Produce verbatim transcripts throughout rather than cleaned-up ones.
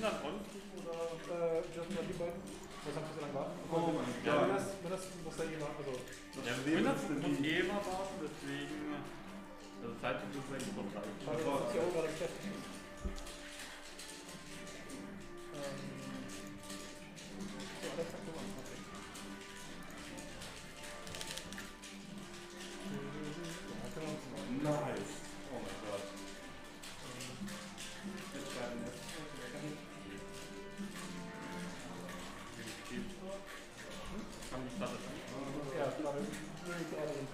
Mindern on-Team oder? Äh, Justin hat die beiden. Was haben wir so lange warten? Oh mein Gott. Ja, wenn das, wenn das muss da eh warten. Also, Ja, Mindern muss eh immer warten, deswegen. Also zeitlich ist es eigentlich noch gleich. schade, dass ich auch gerade beschäftigt bin. Ähm. So, Alexa, guck mal. Nice. Oh mein Gott. Jetzt schreiben wir. Kann ich das an? Ja, gerade wirklich gerade drin.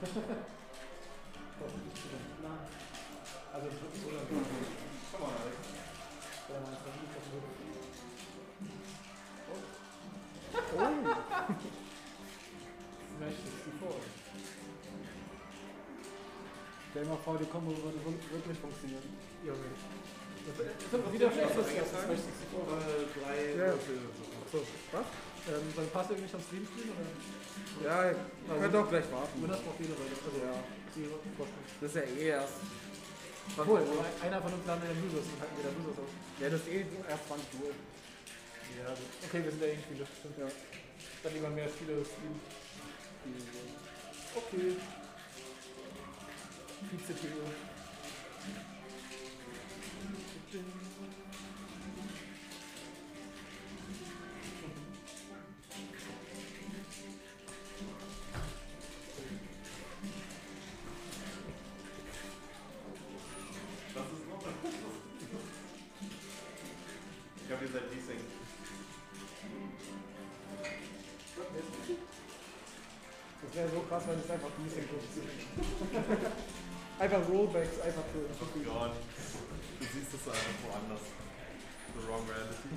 Also, das ist so lang. Komm mal, Alex. Ja, meinst du nicht, dass du wirklich. Oh! Smash sechsundvierzig. Stell dir mal vor, die Kombo würde wirklich funktionieren. Junge. Das ist wieder schlecht, das ist Smash sechsundvierzig. Drei Ja. So, was? Ähm, soll ein Pass irgendwie nicht am Stream spielen? Oder? Ja, wir können doch gleich warten. Wenn das braucht jeder Seite. Also, Ja. die vorstellen. Das ist ja eh erst. Cool, einer von uns lernt den Losers und halten wir da Losers auf. Ja, das ist eh erst zwanzig Uhr. Ja, gut. Okay, wir sind ja eh Spiele. Stimmt. Ja. Dann lieber mehr Spiele streamen. Okay. Vize-Theo. Was ist noch? Ich glaube, ihr seid Desync. Das wäre so krass, wenn es einfach Desync ist. Einfach Rollbacks, einfach für. Oh Gott. Du siehst es einfach woanders. The wrong reality.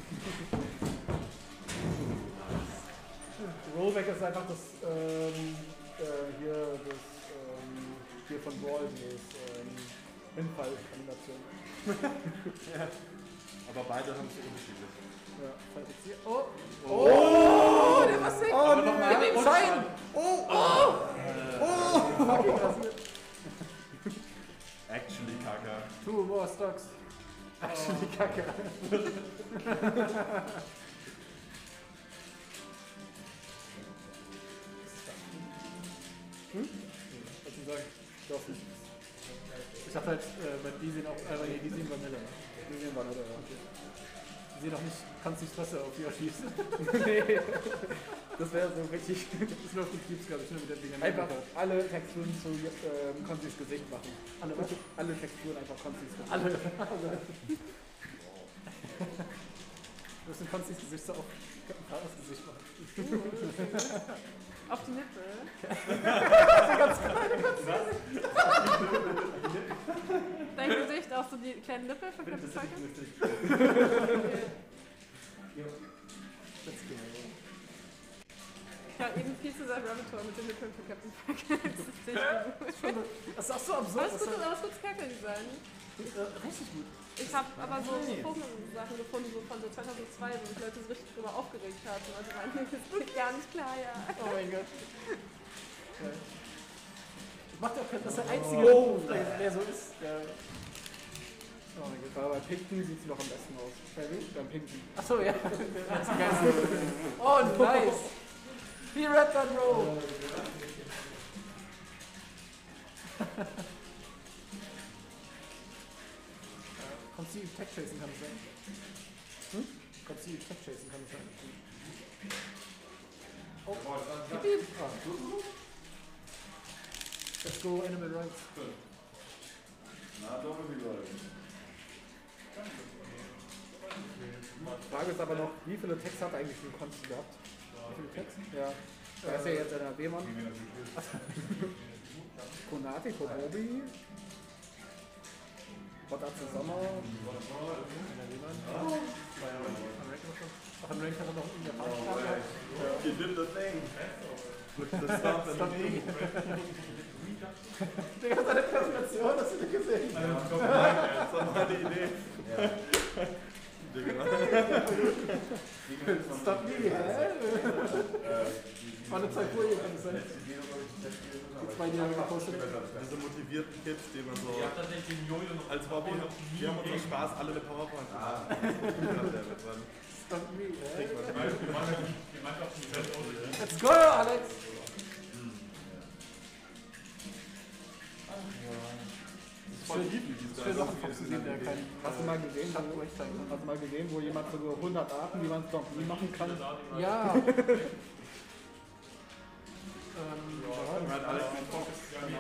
Rollback ist einfach das, ähm, äh, hier, das, ähm, hier von Brawl, das, ähm, Hinfall-Animation. Ja. Aber beide haben es unterschiedlich. Ja, falls jetzt hier. Oh! Oh, der war sick! Oh, Aber nochmal. Gib ihm Schein! Oh, oh! Oh! Fucking passiert. Actually, Kaka. Two more stocks. Actually, Kacke. Hm? Was soll ich sagen? Doch nicht. Ich hab halt äh, bei Diesel auch, äh, bei Diesel Vanille. Diesel Vanille, ja. Okay. Ich sehe doch nicht, kannst nicht Fresse auf die schießen. Nee. Das wäre so richtig. Das ist nur auf Betriebsgabe, ich nur mit der Dinger. Einfach alle Texturen zu ähm, Konzis Gesicht machen. Alle was? Alle Texturen einfach Konzis Gesicht. Alle. Alle. Du musst ein Konzis Gesicht so auf Karas Gesicht machen. Auf die Nippel. Dein Gesicht auch so die kleinen Nippel für fünf Sekunden. Ich habe eben viel zu sagen Rabbit Tour mit den Nippeln für Captain Falcon. Das ist echt gut. Das ist auch so absurd. Aber es ist gut, aber es ist gutes Charakterdesign. Richtig gut. Ich habe aber so Pokémon-Sachen gefunden, so von so zweitausendzwei, wo sich Leute so richtig drüber aufgeregt hatten. Also meinen, das geht gar nicht klar, ja. Oh mein Gott. Okay. Das macht ja auch keinen, das ist der einzige, Oh. der, der so ist. Der oh mein Gott. Aber bei Pinken sieht es noch am besten aus. Bei wem? Beim Pinken. Achso, ja. Das ist geil. Oh, nice. He read that roll. Conceal Tech Chasing kann es sein. Hm? Conceal Tech Chasing kann es sein. Oh, gib ihm! Ah. Let's go Animal Rights. Na, doch, wie Leute. Die Frage ist aber noch, wie viele Texte hat eigentlich ein Konzi gehabt? Wie viele Texte? Ja. Da ist ja jetzt einer B-Mann. Konati, Kobobi. Botatze Sommer. Ach, im Rank hat er noch in Japan. You did the thing. With the stuff and the knee. Digga, seine Präsentation, hast du nicht gesehen? Ja, komm, das war mal die Idee. Digga. Stop me, hä? War eine Zeit vor ihr, kann es sein? Die zwei Jahre gepostet. Diese motivierten Kids, die man so Ich hab tatsächlich den Jojo noch als Hobby, wir haben uns Spaß, alle eine PowerPoint zu machen. Stop me, hä? Die Mannschaft die Welt aus. Let's go, Alex! Voll lieb, wie die Vier Sachen Fox gesehen, der kein. Hast du mal gesehen? Kann ich euch zeigen. Hast du mal gesehen, wo jemand so hundert Arten, wie man es doch nie machen kann? Ja. ähm, Man hat alles mit Fokus.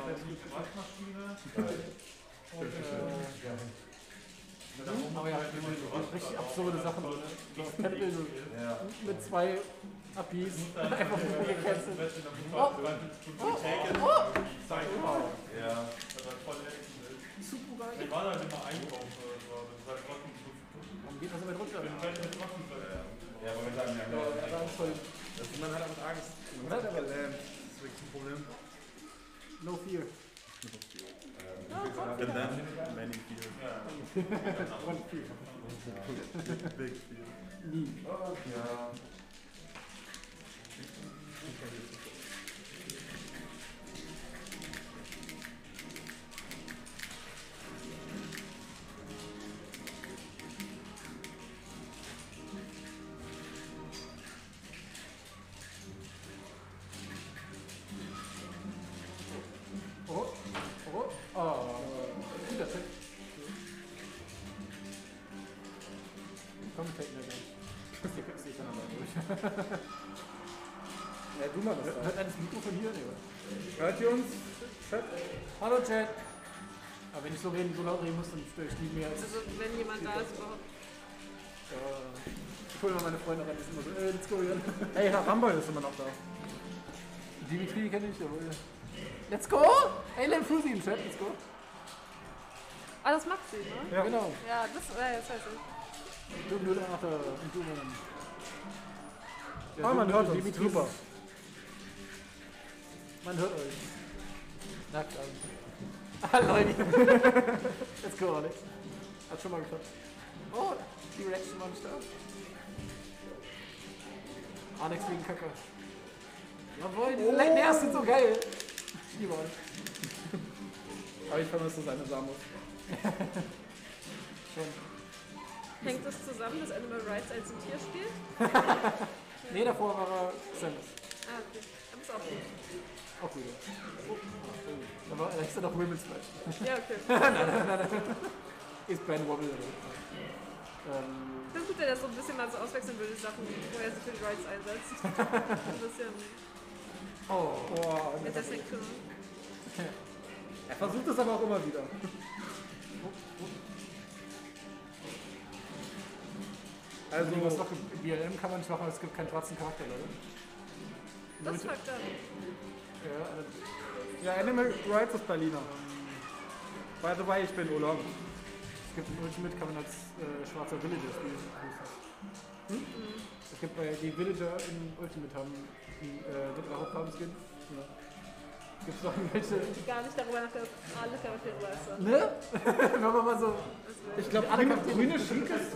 aber ja, richtig absurde Sachen. So das Tempel so mit zwei Abis einfach so gecancelt. Oh. Oh. Oh. Ja. Super geil. Ich war da immer einkaufen oder so, aber das ist halt trotzdem so. Dann geht das aber runter. Ich bin halt mit trotzdem verletzt. Ja, aber wir sagen ja, Ja, das ist voll. das ist man halt mit Angst. Man hat aber gelähmt. Das ist wirklich ein Problem. No fear. And then many fear. One fear. Big fear. Nie. Ja. Oh. Oh. Oh. Guter Trick. Komm, wir taken gleich. Die kriegst du nicht dann durch. Ja, du mal das da. Hört eines Mikro von hier? Nee, hört ihr uns? Chat? Hallo Chat. Aber wenn ich so reden, so laut reden muss, dann störe ich nie mehr. Also wenn jemand da ist überhaupt. Ja. Ich hole mal meine Freunde rein, die sind immer so, äh, let's go, Jan. Ey, Herr Rambol ist immer noch da. Dimitri kenne ich, aber let's go! Ey, Len Frusi im Chat, let's go. Ah, das macht sie, ne? Ja, genau. Ja, das, äh, das heißt es. Du, du, ach, da, und du, Mann. Ja, Ah, man du, hört du, uns, Dimitri, super. Man hört euch. Na klar. Ah, Leute. Let's go, Alex. Hat schon mal geklappt. Oh, T-Rex Monster. Alex wegen Kacke. Jawohl, diese oh. Nerven sind so geil. Ich liebe euch. Aber ich vermisse seine Samus. Schon. Hängt das zusammen, dass Animal Rights als ein Tier spielt? Nee, davor war er Samus. Ah, okay. Aber ist auch gut. Auch gut. Oh. Da war er noch Women's Match. Ja, okay. Nein, nein, nein, nein. Ist Ben Wobble. Ähm, Das ist gut, wenn er so ein bisschen mal so auswechseln würde, Sachen, wo er sich für die Rights einsetzt. Ein bisschen oh, oh. mit der Sektion. Er versucht es aber auch immer wieder. Also, was noch im B L M kann man nicht machen, es gibt keinen schwarzen Charakter, Leute. Das ist fucked up. Ja, also, Ja, Animal Rights ist Berliner. By the way, ich bin Urlaub. es gibt im Ultimate kann man als äh, schwarzer Villager spielen. Hm? Es gibt bei die Villager im Ultimate haben die äh, dritte Hauptfarben-Skin. Ja. Gibt es noch irgendwelche. Gar nicht darüber nachgedacht, alle Charaktere weiß er. Ne? Wenn man mal so. Ich glaube, alle grüne, Charaktere- grüne Schick ist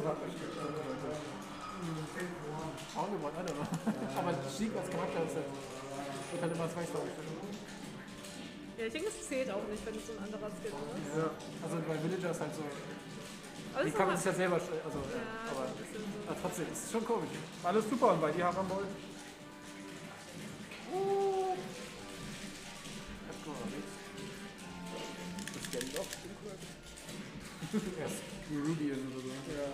Schauen wir mal an, aber. Aber Sheik als Charakter ist halt, wird halt immer als weiß dargestellt. Ja, ich denke, es zählt auch nicht, wenn es so ein anderer Skin ist. Ja. Also bei Villager ist halt so. Aber Die es ist kann man noch- sich ja selber. sch- Also, Ja, aber, so ein bisschen so. aber trotzdem, es ist schon komisch. alles super und bei dir haben wir Uh. Let's go, Alex. Das ist ja nicht auch cool. Erst wie Ruby ist oder so. Ja.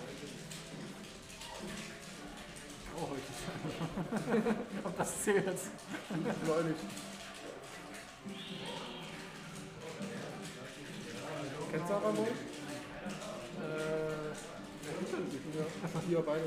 Oh, heute. Ob das zählt? Weiß nicht. Kennst du Aramol? Äh. Wer ist denn das? Ja, einfach hier beide.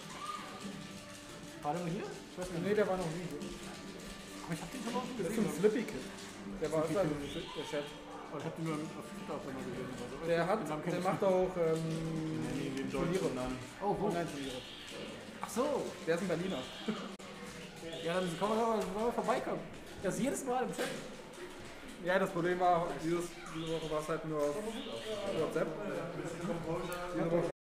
War der mal hier? Ich weiß nicht. Nee, der war noch nie hier. Aber ich hab den schon mal Das ist gesehen. ein Flippy Kid. Der war Flippy also Kid. der Chef. Aber ich hab den nur auf Twitter auch mal gesehen. Also, Der hat, den Namen kenn der ich macht nicht. auch ähm, Nee, den Turniere. deutschen Namen. Oh, wo? Online-Turniere. Ach so. Der ist ein Berliner. Ja, dann kann man doch mal, mal vorbeikommen. Das ist jedes Mal im Chat. Ja, das Problem war, dieses, diese Woche war es halt nur auf WhatsApp. Diese Woche